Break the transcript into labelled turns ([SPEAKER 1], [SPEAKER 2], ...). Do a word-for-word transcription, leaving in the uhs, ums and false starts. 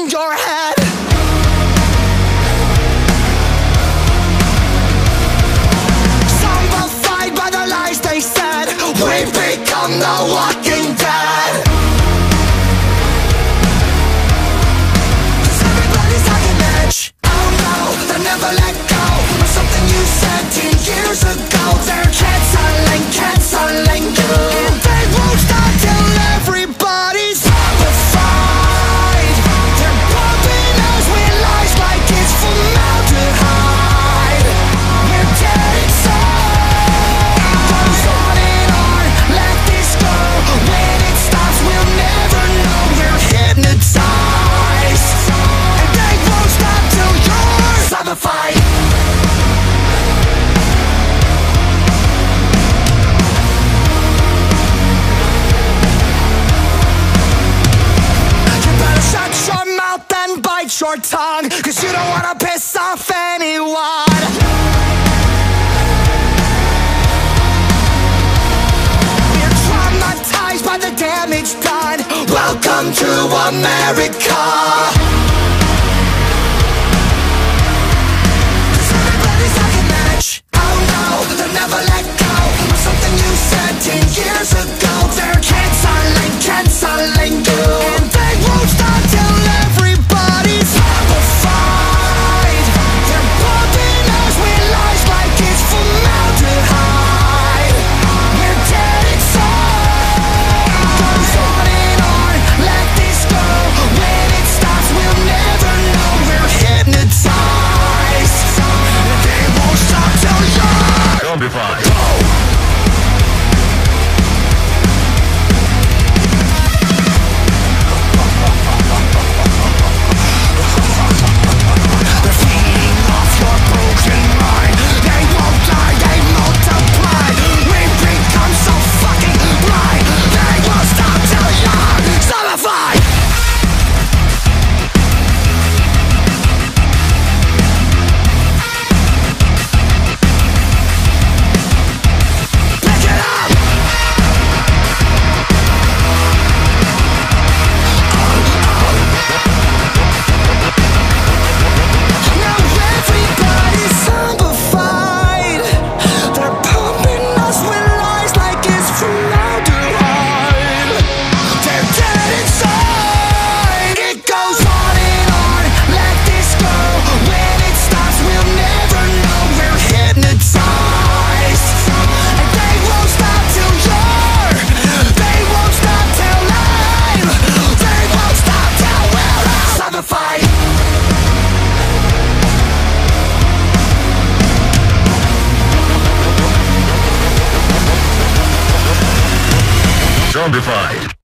[SPEAKER 1] in your head. Zombified by the lies they said. We become the walking dead. 'Cause everybody's on an edge. Oh no, they'll never let go of something you said ten years ago. They're canceling, canceling you, and they won't stop till everybody's zombified. They're pumping us with lies like it's formaldehyde. We're dead inside. It goes on and on, let this go. When it stops, we'll never know. We're hypnotized, and they won't stop till you're zombified. Bite your tongue, 'cause you don't wanna piss off anyone. We're traumatized by the damage done. Welcome to America. 'Cause everybody's on an edge. Oh no, they'll never let go of something you said ten years ago. They're canceling, canceling you, and they won't stop till everybody's zombified. They're pumping us with lies like it's formaldehyde. We're dead inside. It goes on and on, let this go. When it stops, we'll never know. We're hypnotized, and they won't stop till you're zombified.
[SPEAKER 2] Zombified.